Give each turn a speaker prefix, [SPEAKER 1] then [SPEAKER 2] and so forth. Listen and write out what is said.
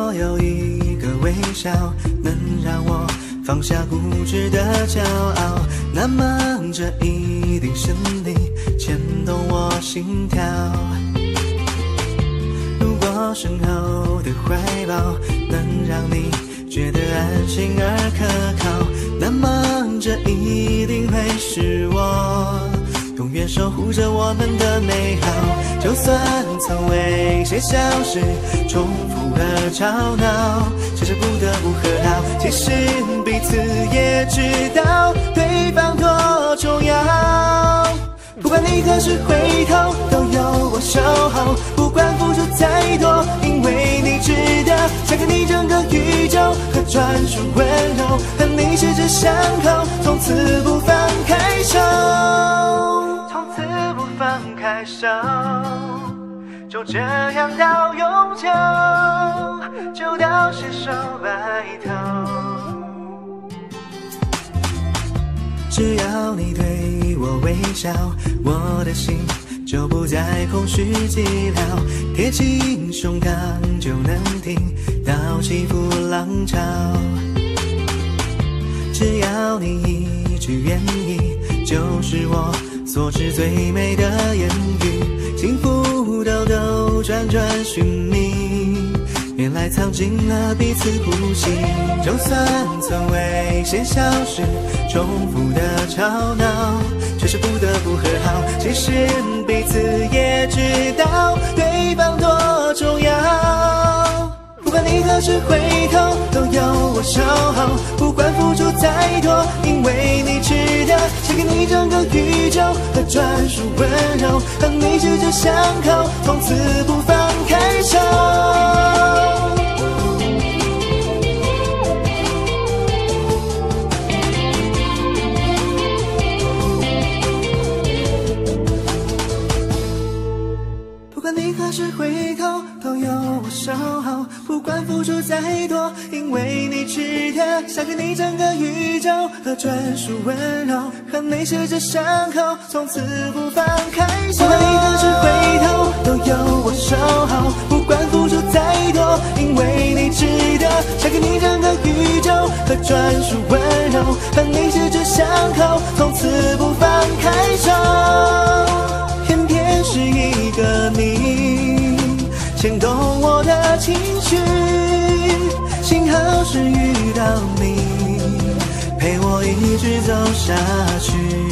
[SPEAKER 1] 果有一个微笑能让我放下固执的骄傲，那么这一定是你牵动我心跳。如果身后的怀抱能让你觉得安心而可靠，那么这一定会是我永远守护着我们的美好。就算曾为些小事重复和吵闹，只是不得不和好，其实彼此也知道对方多重要。不管你何时回头，都有我守候，不管付出再多，因为你值得。想给你整个宇宙和专属温柔，和你十指相扣，从此不放开手，从此不放开手，就这样到永久，就到携手白头。只要你对我微笑，我的心就不再空虚寂寥，贴近胸膛就能听到起伏浪潮。只要你一句愿意，就是我所知最美的言语，幸福兜兜转转寻觅，原来藏进了彼此呼吸。就算曾为些小事重复的吵闹，却是不得不和好，其实彼此也知道对方多重要。不管你何时回头，都有我守候，不管付出再多，因为你值得。想给你整个宇宙和专属温柔，和你十指相扣，从此不放开手。不管你何时回头，都有我守候，不管付出再多，因为你值得。想给你整个宇宙和专属温柔，和你十指相扣，从此不放开手。不管你何时回头，都有我守候，不管付出再多，因为你值得。想给你整个宇宙和专属温柔，和你十指相扣，从此不放开手。偏偏是一个你牵动我的情绪，幸好是遇到你，陪我一直走下去。